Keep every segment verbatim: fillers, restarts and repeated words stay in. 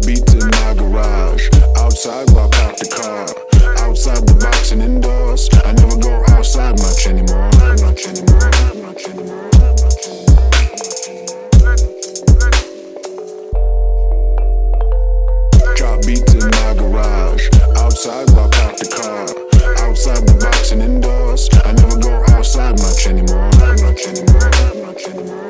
Drop beats in my garage. Outside while I park the car. Outside the box and indoors. I never go outside much anymore. Much anymore. Much anymore. Drop beats in my garage. Outside while I park the car. Outside the box and indoors. I never go outside much anymore. Much anymore. Much anymore.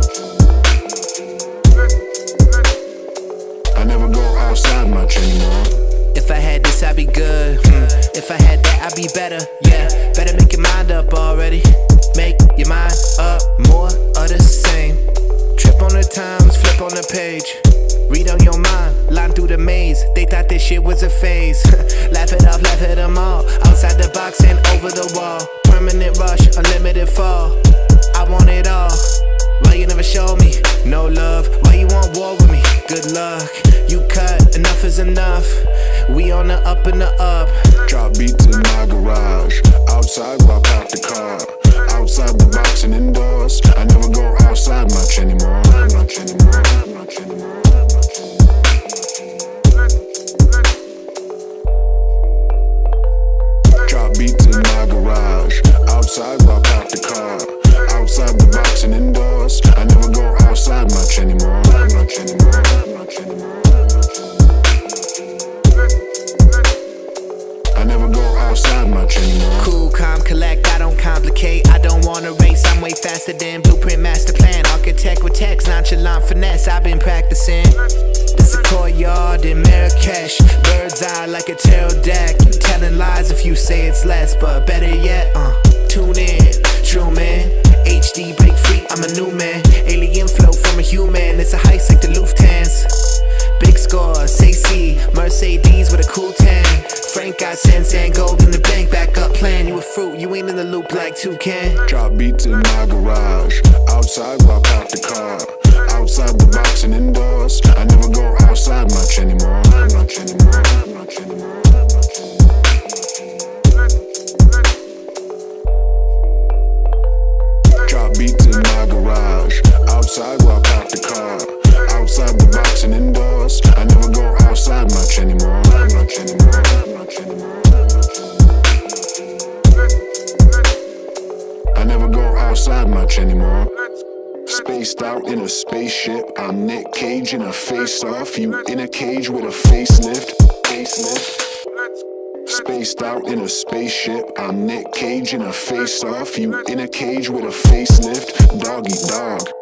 I never go outside much anymore. If I had this, I'd be good. Hmm. If I had that, I'd be better. Yeah, better make your mind up already. Make your mind up, more of the same. Trip on the times, flip on the page. Read on your mind, line through the maze. They thought this shit was a phase. Laugh it off, laugh at them all. Outside the box and over the wall. Permanent rush, unlimited fall. I want it all. Why you never show me no love? Why you want war with me? Good luck, you cut, enough is enough. We on the up and the up. Drop beats in my garage. Outside while I park the car. Outside the box and indoors. I never go outside much anymore. Much anymore. Much anymore. Drop beats in my garage. Outside while I park the car. Outside the box and indoors. I never go outside much anymore. Much anymore. Much anymore. I never go outside much anymore. Cool, calm, collect, I don't complicate. I don't wanna race, I'm way faster than Blueprint Master Plan. Architect with text, nonchalant finesse, I've been practicing. This a courtyard in Marrakesh. Bird's eye like a pterodactyl. You telling lies if you say it's less, but better yet, uh, tune in, true man. H D break free, I'm a new man. Alien flow from a human, it's a heist like the Lufthansa. Big score, say C, Mercedes with a cool tan. Frank got sense and gold in the bank, back up plan. You a fruit, you ain't in the loop like Toucan. Drop beats in my garage. Outside while I park the car. Outside the box and indoors. I never go outside much anymore. Much anymore. Much anymore. Drop beats in my garage. Outside while I park the car. Outside the box and indoors. I never go outside much anymore. Much anymore. Much anymore. I never go outside much anymore. Spaced out in a spaceship. I'm Nick Cage in a face-off. You in a cage with a facelift. Facelift. Spaced out in a spaceship. I'm Nick Cage in a face-off. You in a cage with a facelift. Doggy dog.